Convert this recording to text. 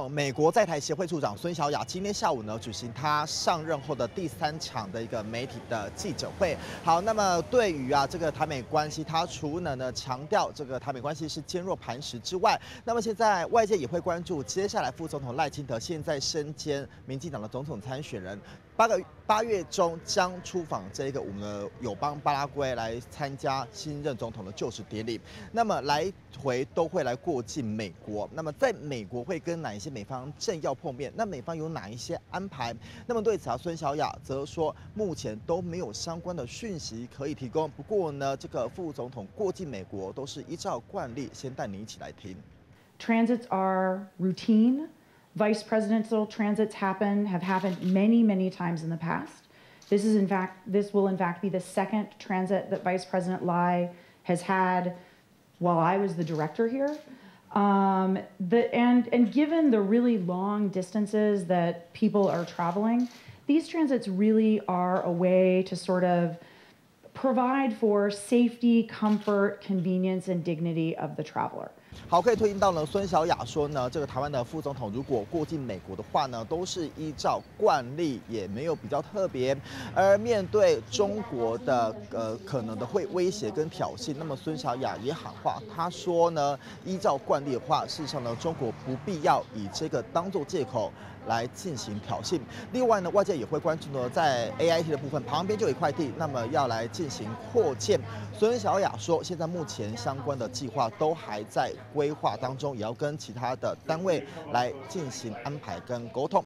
美国在台协会处长孙小雅今天下午呢举行她上任后的第3场的一个媒体的记者会。好，那么对于这个台美关系，她除了呢强调这个台美关系是坚若磐石之外，那么现在外界也会关注接下来副总统赖清德现在身兼民进党的总统参选人。8月中将出访这个我们的友邦巴拉圭来参加新任总统的就职典礼，那么来回都会来过境美国。那么在美国会跟哪一些美方政要碰面？那美方有哪一些安排？那么对此孙小雅则说，目前都没有相关的讯息可以提供。不过呢，这个副总统过境美国都是依照惯例，先带你一起来听。 Transits are routine. Vice presidential transits have happened many, many times in the past. This will in fact be the second transit that Vice President Lai has had while I was the director here. And given the really long distances that people are traveling, these transits really are a way to sort of provide for safety, comfort, convenience, and dignity of the traveler. 好，可以推听到呢，孙小雅说呢，这个台湾的副总统如果过境美国的话呢，都是依照惯例，也没有比较特别。而面对中国的可能的会威胁跟挑衅，那么孙小雅也喊话，她说呢，依照惯例的话，事实上呢，中国不必要以这个当作借口来进行挑衅。另外呢，外界也会关注呢，在 AIT 的部分旁边就有一块地，那么要来进行扩建。孙小雅说，现在目前相关的计划都还在规划当中，也要跟其他的单位来进行安排跟沟通。